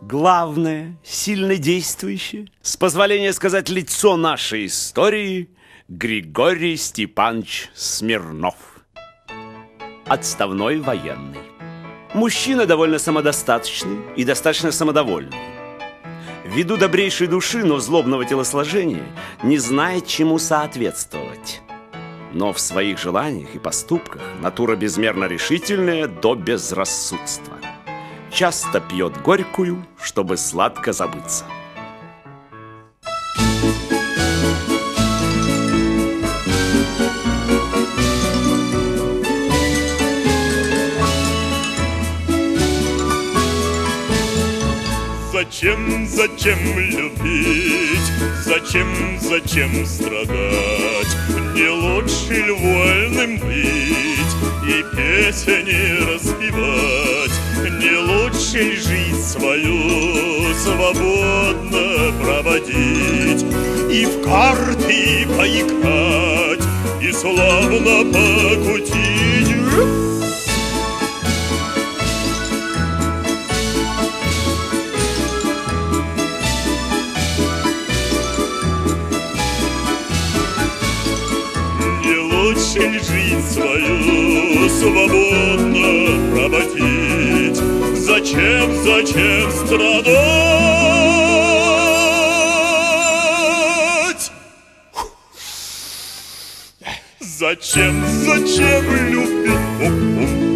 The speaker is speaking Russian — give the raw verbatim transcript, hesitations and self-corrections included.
Главное, сильно действующее, с позволения сказать, лицо нашей истории — Григорий Степанович Смирнов. Отставной военный. Мужчина довольно самодостаточный и достаточно самодовольный. Ввиду добрейшей души, но злобного телосложения, не знает, чему соответствовать. Но в своих желаниях и поступках натура безмерно решительная до безрассудства. Часто пьет горькую, чтобы сладко забыться. Зачем, зачем любить? Зачем, зачем страдать? Не лучше ли вольным быть и песни распевать? Не лучше ли жизнь свою свободно проводить и в карты поиграть, и славно покутить? Лучше ли жизнь свою свободно проводить? Зачем, зачем страдать? Зачем, зачем любить?